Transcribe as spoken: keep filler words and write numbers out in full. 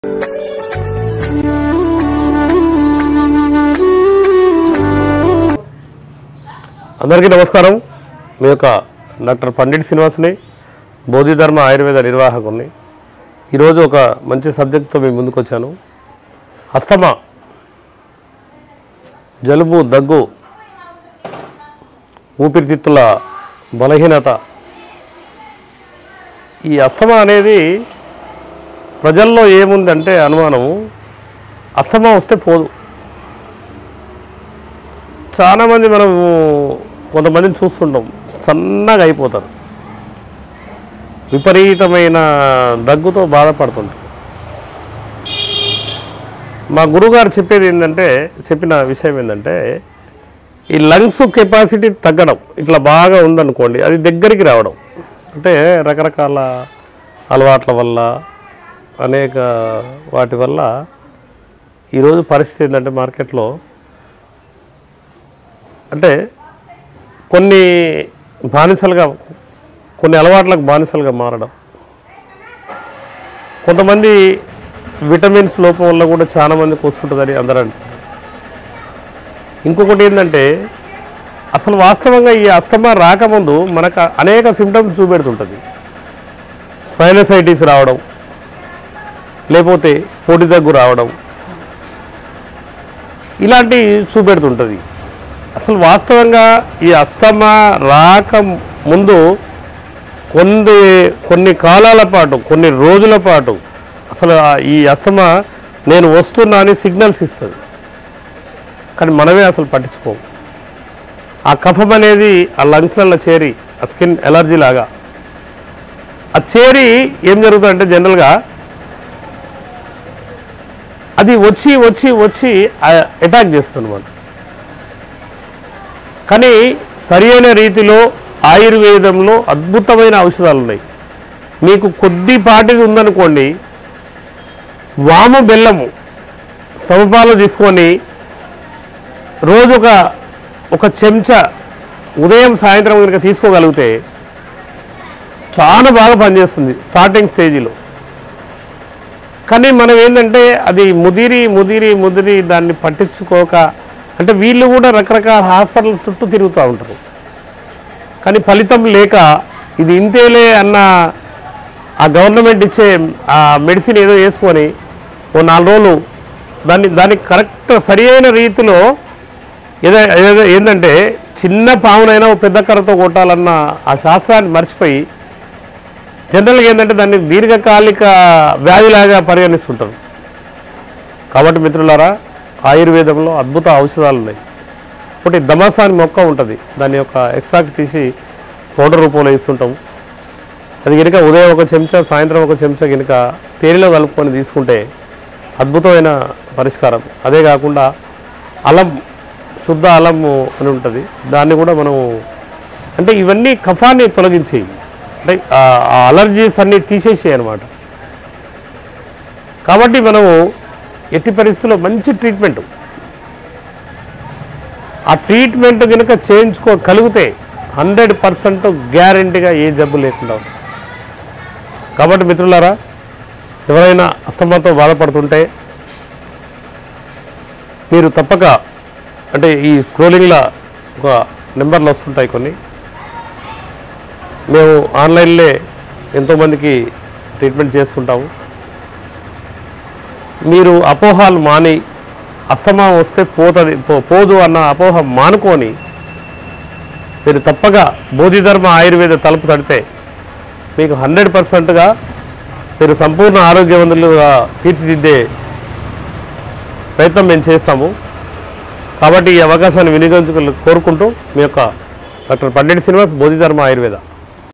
అందరికీ నమస్కారం। మీ యొక్క డాక్టర్ పండిట్ శ్రీనివాస్ని, బోధిధర్మ ఆయుర్వేద నిర్వాహకుని। ఈరోజు ఒక మంచి సబ్జెక్ట్తో మీ ముందుకు వచ్చాను। అస్తమా, జలుబు, దగ్గు, ఊపిరితిత్తుల బలహీనత। ఈ అస్తమా అనేది ప్రజల్లో ఏముందంటే అనుమానము, అస్తమా వస్తే పోదు। చాలామంది మనము కొంతమందిని చూస్తుంటాం, సన్నగా అయిపోతారు, విపరీతమైన దగ్గుతో బాధపడుతుంటారు। మా గురువుగారు చెప్పేది ఏంటంటే చెప్పిన విషయం ఏంటంటే ఈ లంగ్స్ కెపాసిటీ తగ్గడం, ఇట్లా బాగా ఉందనుకోండి, అది దగ్గరికి రావడం, అంటే రకరకాల అలవాట్ల వల్ల, అనేక వాటి వల్ల ఈరోజు పరిస్థితి ఏంటంటే మార్కెట్లో అంటే కొన్ని బానిసలుగా, కొన్ని అలవాట్లకు బానిసలుగా మారడం, కొంతమంది విటమిన్స్ లోపం వల్ల కూడా చాలామందికి వస్తుంటుందని అందరూ అంటారు। ఇంకొకటి ఏంటంటే అసలు వాస్తవంగా ఈ అస్తమా రాకముందు మనకు అనేక సిమ్టమ్స్ చూపెడుతుంటుంది। సైనసైటిస్ రావడం, లేకపోతే పొడి దగ్గు రావడం, ఇలాంటివి చూపెడుతుంటుంది। అసలు వాస్తవంగా ఈ అస్తమా రాక ముందు కొన్ని కొన్ని కాలాల పాటు, కొన్ని రోజుల పాటు అసలు ఈ అస్తమా నేను వస్తున్నా అని సిగ్నల్స్ ఇస్తుంది, కానీ మనమే అసలు పట్టించుకోము। ఆ కఫం అనేది ఆ లంగ్స్లలో చేరి, ఆ స్కిన్ ఎలర్జీ లాగా ఆ చేరి ఏం జరుగుతుందంటే జనరల్గా అది వచ్చి వచ్చి వచ్చి అటాక్ చేస్తుంది అన్నమాట। కానీ సరి అయిన రీతిలో ఆయుర్వేదంలో అద్భుతమైన ఔషధాలు ఉన్నాయి। మీకు కొద్దిపాటిది ఉందనుకోండి, వాము బెల్లము సమపాలు తీసుకొని రోజు ఒక ఒక చెంచా ఉదయం సాయంత్రం కనుక తీసుకోగలిగితే చాలా బాగా పనిచేస్తుంది స్టార్టింగ్ స్టేజీలో। కానీ మనం ఏంటంటే అది ముదిరి ముదిరి ముదిరి దాన్ని పట్టించుకోక, అంటే వీళ్ళు కూడా రకరకాల హాస్పిటల్ చుట్టూ తిరుగుతూ ఉంటారు, కానీ ఫలితం లేక ఇది ఇంతేలే అన్న ఆ గవర్నమెంట్ ఇచ్చే ఆ మెడిసిన్ ఏదో వేసుకొని ఓ నాలుగు రోజులు దాన్ని దానికి కరెక్ట్ సరి అయిన రీతిలో ఏదో ఏదో ఏంటంటే చిన్న పామునైనా పెద్ద కర్రతో కొట్టాలన్న ఆ శాస్త్రాన్ని మర్చిపోయి జనరల్గా ఏంటంటే దాన్ని దీర్ఘకాలిక వ్యాధిలాగా పరిగణిస్తుంటారు। కాబట్టి మిత్రులారా, ఆయుర్వేదంలో అద్భుత ఔషధాలు ఉన్నాయి। ఒకటి దమాసాని మొక్క ఉంటుంది, దాని యొక్క ఎక్స్ట్రాక్ట్ తీసి పౌడర్ రూపంలో ఇస్తుంటాం। అది కనుక ఉదయం ఒక చెంచా, సాయంత్రం ఒక చెంచా కనుక తేనెలో కలుపుకొని తీసుకుంటే అద్భుతమైన పరిష్కారం। అదే కాకుండా అల్లం, శుద్ధ అల్లము అని ఉంటుంది, దాన్ని కూడా మనం అంటే ఇవన్నీ కఫాన్ని తొలగించి, అంటే ఆ అలర్జీస్ అన్నీ తీసేసాయి అన్నమాట। కాబట్టి మనము ఎట్టి పరిస్థితుల్లో మంచి ట్రీట్మెంట్, ఆ ట్రీట్మెంట్ కనుక చేయించుకోగలిగితే హండ్రెడ్ పర్సెంట్ గ్యారంటీగా ఏ జబ్బు లేకుండా ఉంటుంది। కాబట్టి మిత్రులారా, ఎవరైనా అస్తమాతో బాధపడుతుంటే మీరు తప్పక, అంటే ఈ స్క్రోలింగ్లో ఒక నెంబర్లు వస్తుంటాయి కొన్ని, మేము ఆన్లైన్లో ఎంతోమందికి ట్రీట్మెంట్ చేస్తుంటాము। మీరు అపోహాలు మాని, అస్తమా వస్తే పోతుంది పోదు అన్న అపోహ మానుకొని మీరు తప్పక బోధిధర్మ ఆయుర్వేద తలుపు తడితే మీకు హండ్రెడ్ పర్సెంట్గా మీరు సంపూర్ణ ఆరోగ్యవంతులుగా తీర్చిదిద్దే ప్రయత్నం మేము చేస్తాము। కాబట్టి ఈ అవకాశాన్ని వినియోగించుకోవాలని కోరుకుంటూ మీ యొక్క డాక్టర్ పండిట్ శ్రీనివాస్, బోధిధర్మ ఆయుర్వేద।